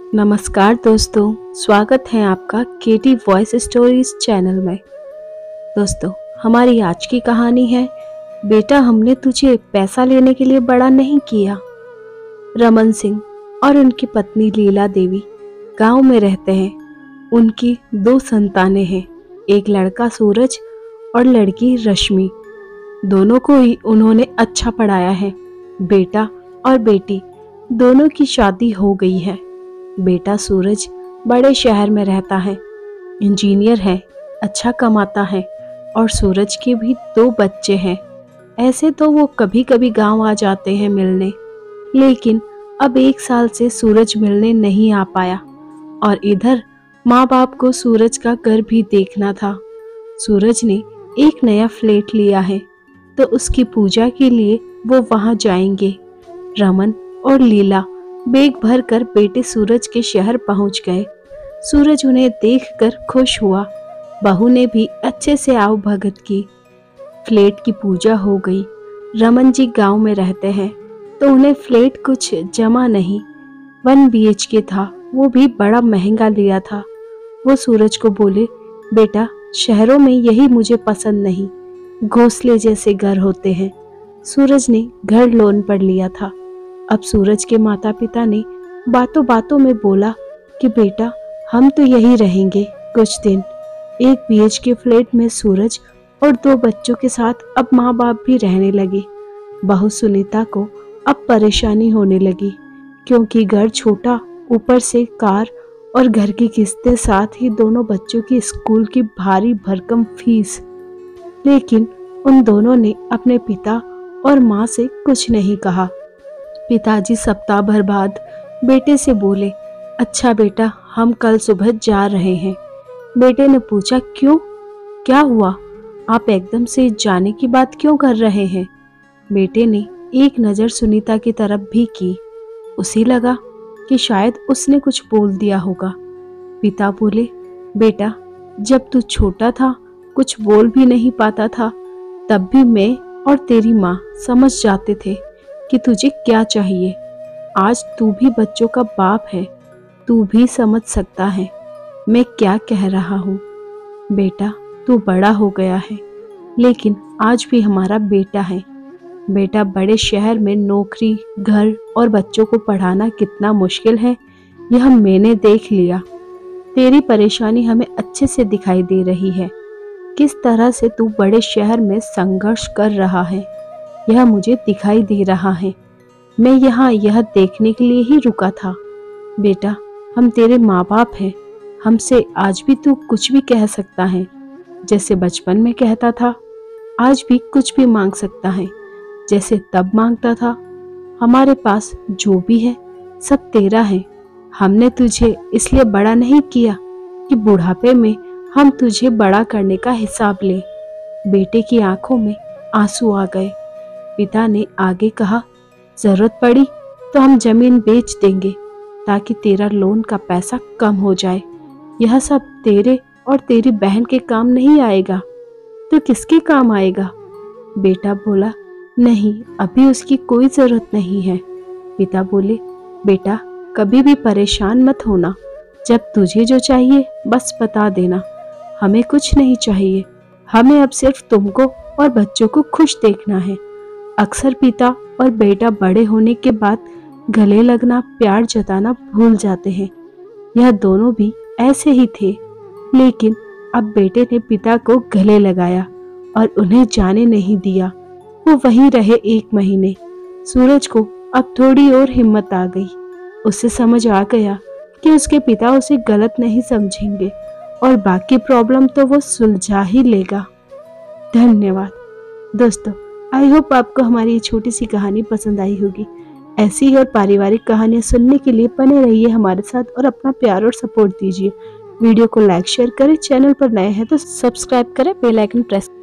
नमस्कार दोस्तों, स्वागत है आपका केटी वॉइस स्टोरीज चैनल में। दोस्तों, हमारी आज की कहानी है बेटा हमने तुझे पैसा लेने के लिए बड़ा नहीं किया। रमन सिंह और उनकी पत्नी लीला देवी गांव में रहते हैं। उनकी 2 संतानें हैं, एक लड़का सूरज और लड़की रश्मि। दोनों को ही उन्होंने अच्छा पढ़ाया है। बेटा और बेटी दोनों की शादी हो गई है। बेटा सूरज बड़े शहर में रहता है, इंजीनियर है, अच्छा कमाता है और सूरज के भी 2 बच्चे हैं। ऐसे तो वो कभी कभी गांव आ जाते हैं मिलने, लेकिन अब 1 साल से सूरज मिलने नहीं आ पाया और इधर माँ बाप को सूरज का घर भी देखना था। सूरज ने एक नया फ्लैट लिया है तो उसकी पूजा के लिए वो वहां जाएंगे। रमन और लीला बैग भर कर बेटे सूरज के शहर पहुंच गए। सूरज उन्हें देखकर खुश हुआ। बहू ने भी अच्छे से आओ भगत की। फ्लैट की पूजा हो गई। रमन जी गांव में रहते हैं तो उन्हें फ्लैट कुछ जमा नहीं। 1 BHK था, वो भी बड़ा महंगा लिया था। वो सूरज को बोले, बेटा शहरों में यही मुझे पसंद नहीं, घोंसले जैसे घर होते हैं। सूरज ने घर लोन पर लिया था। अब सूरज के माता पिता ने बातों बातों में बोला कि बेटा हम तो यही रहेंगे कुछ दिन। 1 BHK फ्लैट में सूरज और 2 बच्चों के साथ अब माँ बाप भी रहने लगे। बहू सुनीता को अब परेशानी होने लगी क्योंकि घर छोटा, ऊपर से कार और घर की किस्तें, साथ ही दोनों बच्चों की स्कूल की भारी भरकम फीस। लेकिन उन दोनों ने अपने पिता और माँ से कुछ नहीं कहा। पिताजी सप्ताह भर बाद बेटे से बोले, अच्छा बेटा हम कल सुबह जा रहे हैं। बेटे ने पूछा, क्यों, क्या हुआ, आप एकदम से जाने की बात क्यों कर रहे हैं? बेटे ने एक नज़र सुनीता की तरफ भी की। उसे लगा कि शायद उसने कुछ बोल दिया होगा। पिता बोले, बेटा जब तू छोटा था, कुछ बोल भी नहीं पाता था, तब भी मैं और तेरी माँ समझ जाते थे कि तुझे क्या चाहिए। आज तू भी बच्चों का बाप है, तू भी समझ सकता है मैं क्या कह रहा हूँ। बेटा तू बड़ा हो गया है, लेकिन आज भी हमारा बेटा है। बेटा बड़े शहर में नौकरी, घर और बच्चों को पढ़ाना कितना मुश्किल है, यह मैंने देख लिया। तेरी परेशानी हमें अच्छे से दिखाई दे रही है। किस तरह से तू बड़े शहर में संघर्ष कर रहा है, यह मुझे दिखाई दे रहा है। मैं यहाँ यह देखने के लिए ही रुका था। बेटा हम तेरे माँ बाप हैं, हमसे आज भी तू कुछ भी कह सकता है, जैसे बचपन में कहता था। आज भी कुछ भी मांग सकता है, जैसे तब मांगता था। हमारे पास जो भी है सब तेरा है। हमने तुझे इसलिए बड़ा नहीं किया कि बुढ़ापे में हम तुझे बड़ा करने का हिसाब लें। बेटे की आंखों में आंसू आ गए। पिता ने आगे कहा, जरूरत पड़ी तो हम जमीन बेच देंगे ताकि तेरा लोन का पैसा कम हो जाए। यह सब तेरे और तेरी बहन के काम नहीं आएगा तो किसके काम आएगा? बेटा बोला, नहीं अभी उसकी कोई जरूरत नहीं है। पिता बोले, बेटा कभी भी परेशान मत होना, जब तुझे जो चाहिए बस बता देना। हमें कुछ नहीं चाहिए, हमें अब सिर्फ तुमको और बच्चों को खुश देखना है। अक्सर पिता और बेटा बड़े होने के बाद गले लगना, प्यार जताना भूल जाते हैं। यह दोनों भी ऐसे ही थे, लेकिन अब बेटे ने पिता को गले लगाया और उन्हें जाने नहीं दिया। वो वहीं रहे 1 महीने। सूरज को अब थोड़ी और हिम्मत आ गई। उसे समझ आ गया कि उसके पिता उसे गलत नहीं समझेंगे और बाकी प्रॉब्लम तो वो सुलझा ही लेगा। धन्यवाद दोस्तों। आई होप आपको हमारी ये छोटी सी कहानी पसंद आई होगी। ऐसी ही और पारिवारिक कहानियां सुनने के लिए बने रहिए हमारे साथ और अपना प्यार और सपोर्ट दीजिए। वीडियो को लाइक शेयर करें, चैनल पर नए हैं तो सब्सक्राइब करें, बेल आइकन प्रेस